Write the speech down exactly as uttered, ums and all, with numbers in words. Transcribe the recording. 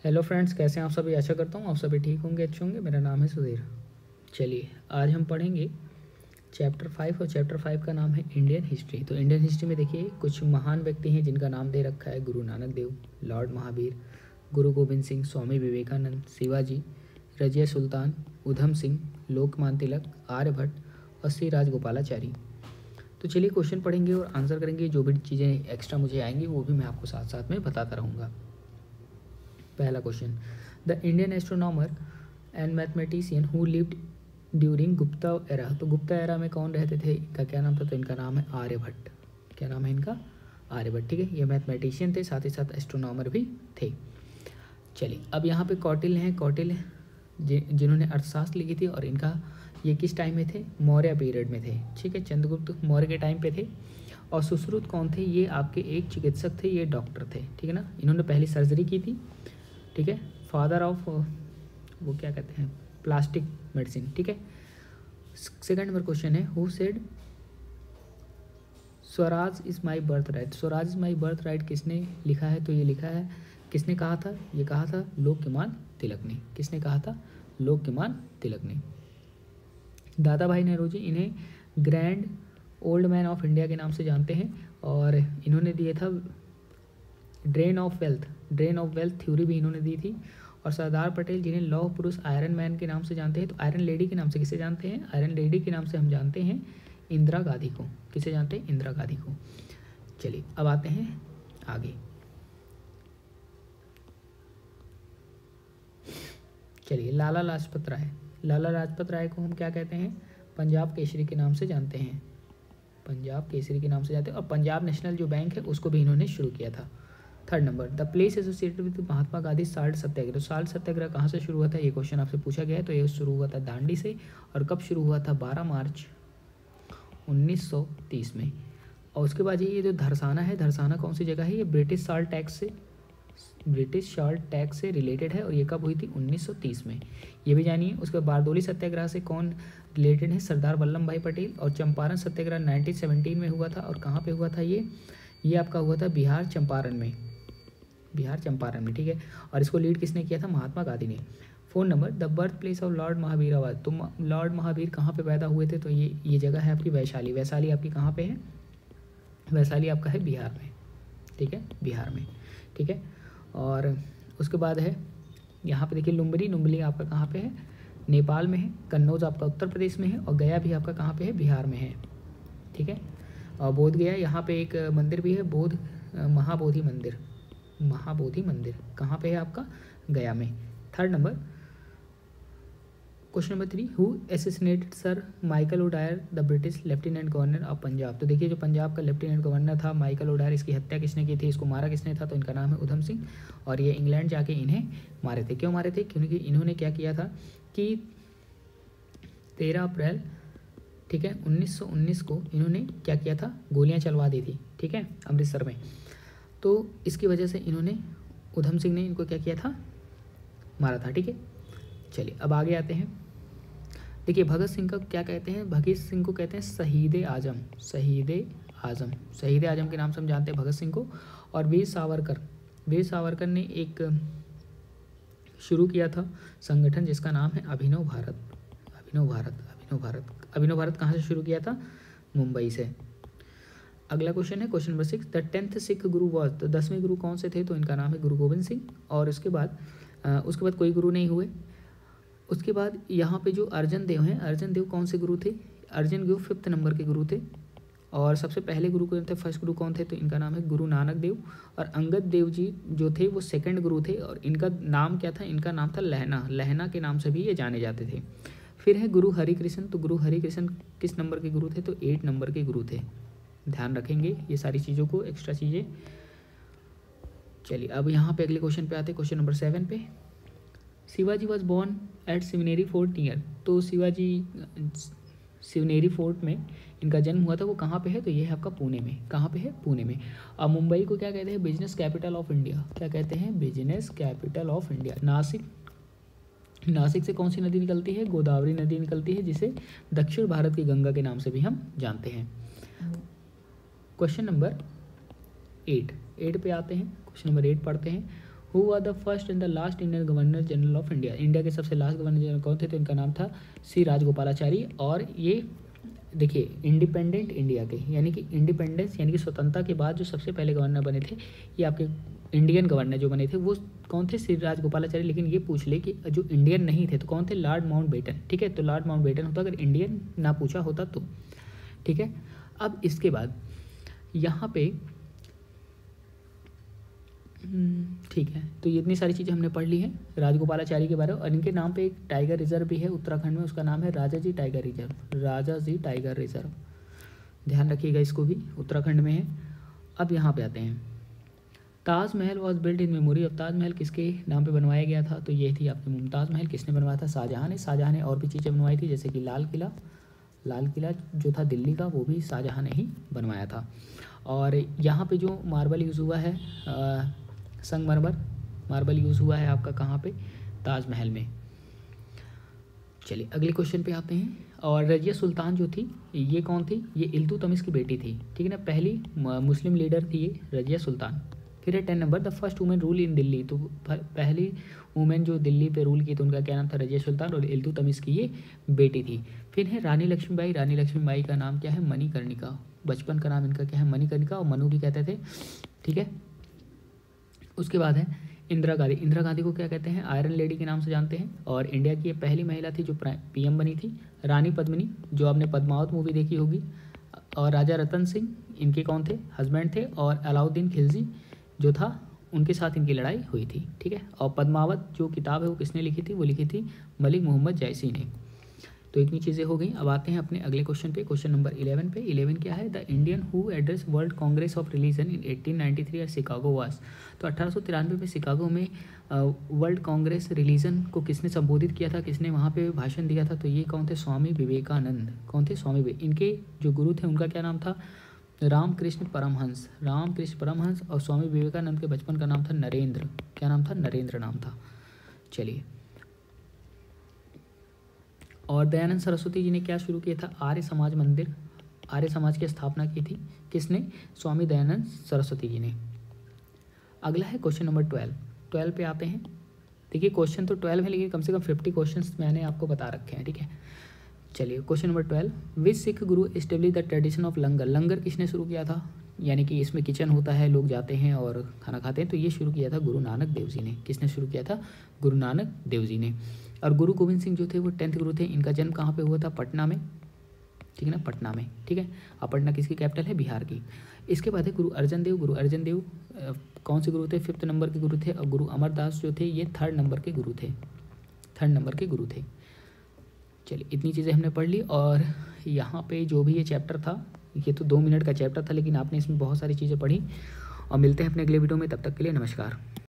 Hello friends, कैसे हैं आप सभी। आशा करता हूँ आप सभी ठीक होंगे, अच्छे होंगे। मेरा नाम है सुधीर। चलिए आज हम पढ़ेंगे चैप्टर फाइव और चैप्टर फाइव का नाम है इंडियन हिस्ट्री। तो इंडियन हिस्ट्री में देखिए कुछ महान व्यक्ति हैं जिनका नाम दे रखा है गुरु नानक देव, लॉर्ड महावीर, गुरु गोविंद सिंह, स्वामी विवेकानंद, शिवाजी, रजिया सुल्तान, उधम सिंह, लोकमान्य तिलक, आर्यभट्ट और श्री राजगोपालाचारी। तो चलिए क्वेश्चन पढ़ेंगे और आंसर करेंगे। जो भी चीज़ें एक्स्ट्रा मुझे आएंगी वो भी मैं आपको साथ साथ में बताता रहूँगा। पहला question, the Indian astronomer and mathematician who lived during Gupta era. तो गुप्ता एरा में कौन रहते थे, इनका क्या नाम था। तो इनका नाम है आर्यभट्ट। क्या नाम है इनका, आर्यभट्ट। ठीक है, ये मैथमेटिशियन थे, साथ ही साथ एस्ट्रोनॉमर भी थे। चलिए अब यहाँ पे कौटिल्य हैं। कौटिल्य जिन्होंने अर्थशास्त्र लिखी थी और इनका ये किस टाइम में थे, मौर्य पीरियड में थे। ठीक है, चंद्रगुप्त मौर्य के टाइम पे थे। और सुश्रुत कौन थे, ये आपके एक चिकित्सक थे, ये डॉक्टर थे। ठीक है ना, इन्होंने पहली सर्जरी की थी। ठीक है, फादर ऑफ वो क्या कहते हैं, प्लास्टिक मेडिसिन। ठीक है, सेकंड नंबर क्वेश्चन है, who said Swaraj is my birth right. Swaraj is my birth right किसने लिखा है। तो ये लिखा है, किसने कहा था, ये कहा था लोकमान्य तिलक ने। किसने कहा था, लोकमान्य तिलक ने। दादा भाई नेहरू जी, इन्हें grand old man of India के नाम से जानते हैं और इन्होंने दिया था drain of wealth, drain of wealth theory भी इन्होंने दी थी। और सरदार पटेल जिन्हें लौह पुरुष आयरन मैन के नाम से जानते हैं। तो आयरन लेडी के नाम से किसे जानते हैं, आयरन लेडी के नाम से हम जानते हैं इंदिरा गांधी को। किसे जानते हैं, इंदिरा गांधी को। चलिए अब आते हैं आगे। चलिए लाला लाजपत राय, लाला लाजपत राय को हम क्या कहते हैं, पंजाब केसरी के नाम से जानते हैं। पंजाब केसरी के नाम से जानते हैं। और पंजाब नेशनल जो बैंक है उसको भी इन्होंने शुरू किया था। Third number, the place associated with Mahatma Gandhi salt Satyagraha. तो साल्ट सत्याग्रह कहाँ से शुरू हुआ था, ये क्वेश्चन आपसे पूछा गया है। तो ये शुरू हुआ था दांडी से। और कब शुरू हुआ था, बारह मार्च उन्नीस सौ तीस में। और उसके बाद ये जो धरसाना है, धरसाना कौन सी जगह है, ये ब्रिटिश साल्ट टैक्स से ब्रिटिश साल्ट टैक्स से रिलेटेड है। और ये कब हुई थी, उन्नीस सौ तीस में। ये भी जानिए। उसके बाद बारदोली सत्याग्रह से कौन रिलेटेड है, सरदार वल्लभ भाई पटेल। और चंपारण सत्याग्रह नाइनटीन सेवनटीन में हुआ था। और कहाँ पे हुआ था ये ये आपका हुआ था बिहार चंपारण में, बिहार चंपारण में। ठीक है, और इसको लीड किसने किया था, महात्मा गांधी ने। Phone number, the birth place of lord महावीराबाद। तो लॉर्ड महावीर कहाँ पे पैदा हुए थे, तो ये ये जगह है आपकी वैशाली। वैशाली आपकी कहाँ पे है, वैशाली आपका है बिहार में। ठीक है, बिहार में। ठीक है, और उसके बाद है यहाँ पे देखिए लुम्बनी, लुम्बनी आपका कहाँ पे है, नेपाल में है। कन्नौज आपका उत्तर प्रदेश में है। और गया भी आपका कहाँ पे है, बिहार में है। ठीक है, और बोध गया, यहाँ पे एक मंदिर भी है, बोध महाबोधि मंदिर, महाबोधि मंदिर कहाँ पे है आपका, गया में। Third number, question number three, who assassinated sir Michael O'Dwyer the British lieutenant governor of Punjab. तो देखिए जो पंजाब का लेफ्टिनेंट गवर्नर था माइकल ओडायर, इसकी हत्या किसने की थी, इसको मारा किसने था, तो इनका नाम है उधम सिंह। और ये इंग्लैंड जाके इन्हें मारे थे। क्यों मारे थे, क्योंकि इन्होंने क्या किया था कि तेरह अप्रैल ठीक है उन्नीस सौ उन्नीस को इन्होंने क्या किया था, गोलियां चलवा दी थी। ठीक है, अमृतसर में। तो इसकी वजह से इन्होंने, उधम सिंह ने इनको क्या किया था, मारा था। ठीक है, चलिए अब आगे आते हैं। देखिए भगत सिंह का क्या कहते हैं, भगत सिंह को कहते हैं शहीद आजम, शहीद आजम, शहीद आजम के नाम से हम जानते हैं भगत सिंह को। और वीर सावरकर, वीर सावरकर ने एक शुरू किया था संगठन जिसका नाम है अभिनव भारत, अभिनव भारत, अभिनव भारत। अभिनव भारत कहाँ से शुरू किया था, मुंबई से। अगला क्वेश्चन है question number six, the tenth Sikh guru was. तो दसवें गुरु कौन से थे, तो इनका नाम है गुरु गोविंद सिंह। और उसके बाद आ, उसके बाद कोई गुरु नहीं हुए। उसके बाद यहाँ पे जो अर्जन देव हैं, अर्जन देव कौन से गुरु थे, अर्जन देव फिफ्थ नंबर के गुरु थे। और सबसे पहले गुरु कौन थे, फर्स्ट गुरु कौन थे, तो इनका नाम है गुरु नानक देव। और अंगद देव जी जो थे वो सेकंड गुरु थे। और इनका नाम क्या था, इनका नाम था लहना, लहना के नाम से भी ये जाने जाते थे। फिर है गुरु हरिकृष्ण। तो गुरु हरिकृष्ण किस नंबर के गुरु थे, तो एट नंबर के गुरु थे। ध्यान रखेंगे ये सारी चीज़ों को, एक्स्ट्रा चीज़ें। चलिए अब यहाँ पे अगले क्वेश्चन पे आते हैं, क्वेश्चन नंबर सेवन पे। Shivaji was born at Shivneri fort near. तो शिवाजी शिवनेरी फोर्ट में इनका जन्म हुआ था, वो कहाँ पे है, तो ये है आपका पुणे में। कहाँ पे है, पुणे में। अब मुंबई को क्या कहते हैं, बिजनेस कैपिटल ऑफ इंडिया। क्या कहते हैं, business capital of India. Nashik, Nashik से कौन सी नदी निकलती है, गोदावरी नदी निकलती है, जिसे दक्षिण भारत की गंगा के नाम से भी हम जानते हैं। क्वेश्चन नंबर एट, एट पे आते हैं। क्वेश्चन नंबर एट पढ़ते हैं। Who were the first and the last Indian governor general of India, India के सबसे लास्ट गवर्नर जनरल कौन थे, तो इनका नाम था सी राजगोपालाचारी। और ये देखिए इंडिपेंडेंट इंडिया के, यानी कि इंडिपेंडेंस यानी कि स्वतंत्रता के बाद जो सबसे पहले गवर्नर बने थे, ये आपके इंडियन गवर्नर जो बने थे वो कौन थे, श्री राजगोपालाचारी। लेकिन ये पूछ ले कि जो इंडियन नहीं थे तो कौन थे, लॉर्ड माउंटबेटन। ठीक है, तो लॉर्ड माउंटबेटन होता अगर इंडियन ना पूछा होता तो। ठीक है, अब इसके बाद यहाँ पे ठीक है, तो ये इतनी सारी चीज़ें हमने पढ़ ली हैं राजगोपालाचारी के बारे में। और इनके नाम पे एक टाइगर रिजर्व भी है उत्तराखंड में, उसका नाम है Rajaji tiger reserve, Rajaji tiger reserve, ध्यान रखिएगा इसको भी, उत्तराखंड में है। अब यहाँ पे आते हैं, Taj Mahal was built in memory of, Taj Mahal किसके नाम पे बनवाया गया था, तो ये थी आपकी मुमताज़ महल। किसने बनवाया था, शाहजहाँ ने। शाहजहाँ ने और भी चीज़ें बनवाई थी, जैसे कि लाल किला, लाल किला जो था दिल्ली का वो भी शाहजहाँ ने ही बनवाया था। और यहाँ पे जो मार्बल यूज़ हुआ है, संगमरमर मार्बल यूज़ हुआ है आपका कहाँ पे, ताजमहल में। चलिए अगले क्वेश्चन पे आते हैं। और रजिया सुल्तान जो थी ये कौन थी, ये इल्तुतमिश की बेटी थी। ठीक है ना, पहली मुस्लिम लीडर थी ये रजिया सुल्तान। फिर है ten number, the first women rule in Delhi, तो पहली वुमेन जो दिल्ली पे रूल की तो उनका क्या नाम था, रजिया सुल्तान, और इल्तुतमिश की ये बेटी थी। फिर है रानी लक्ष्मीबाई, रानी लक्ष्मीबाई का नाम क्या है, मणिकर्णिका, बचपन का नाम इनका क्या है, मणिकर्णिका, और मनु भी कहते थे। ठीक है, उसके बाद है इंदिरा गांधी। इंदिरा गांधी को क्या कहते हैं, आयरन लेडी के नाम से जानते हैं, और इंडिया की ये पहली महिला थी जो पीएम बनी थी। रानी पद्मिनी जो आपने पद्मावत मूवी देखी होगी, और राजा रतन सिंह इनके कौन थे, हस्बैंड थे, और अलाउद्दीन खिलजी जो था उनके साथ इनकी लड़ाई हुई थी। ठीक है, और पद्मावत जो किताब है वो किसने लिखी थी, वो लिखी थी मलिक मोहम्मद जैसी ने। तो इतनी चीज़ें हो गई। अब आते हैं अपने अगले क्वेश्चन पे, क्वेश्चन नंबर इलेवन पे। इलेवन क्या है, the Indian who address world congress of religion in eighteen ninety three at Chicago was, तो अठारह सौ तिरानवे में शिकागो में वर्ल्ड कांग्रेस रिलीजन को किसने संबोधित किया था, किसने वहाँ पे भाषण दिया था, तो ये कौन थे, स्वामी विवेकानंद। कौन थे, स्वामी विवेक। इनके जो गुरु थे उनका क्या नाम था, रामकृष्ण परमहंस, रामकृष्ण परमहंस। और स्वामी विवेकानंद के बचपन का नाम था नरेंद्र, क्या नाम था, नरेंद्र नाम था। चलिए, और दयानंद सरस्वती जी ने क्या शुरू किया था, आर्य समाज मंदिर, आर्य समाज की स्थापना की थी किसने, स्वामी दयानंद सरस्वती जी ने। अगला है क्वेश्चन नंबर ट्वेल्व। ट्वेल्व पे आते हैं। देखिए क्वेश्चन तो ट्वेल्व है लेकिन कम से कम फिफ्टी क्वेश्चंस मैंने आपको बता रखे हैं। ठीक है, चलिए question number twelve, which Sikh guru establish the tradition of langar, langar किसने शुरू किया था, यानी कि इसमें किचन होता है, लोग जाते हैं और खाना खाते हैं, तो ये शुरू किया था गुरु नानक देव जी ने। किसने शुरू किया था, गुरु नानक देव जी ने। और गुरु गोविंद सिंह जो थे वो टेंथ गुरु थे, इनका जन्म कहाँ पे हुआ था, पटना में। ठीक है ना, पटना में। ठीक है, और पटना किसकी कैपिटल है, बिहार की। इसके बाद है गुरु अर्जन देव, गुरु अर्जन देव कौन से गुरु थे, फिफ्थ नंबर के गुरु थे। और गुरु अमरदास जो थे ये थर्ड नंबर के गुरु थे, थर्ड नंबर के गुरु थे। चलिए इतनी चीज़ें हमने पढ़ ली। और यहाँ पे जो भी ये चैप्टर था, ये तो दो मिनट का चैप्टर था लेकिन आपने इसमें बहुत सारी चीज़ें पढ़ी। और मिलते हैं अपने अगले वीडियो में, तब तक के लिए नमस्कार।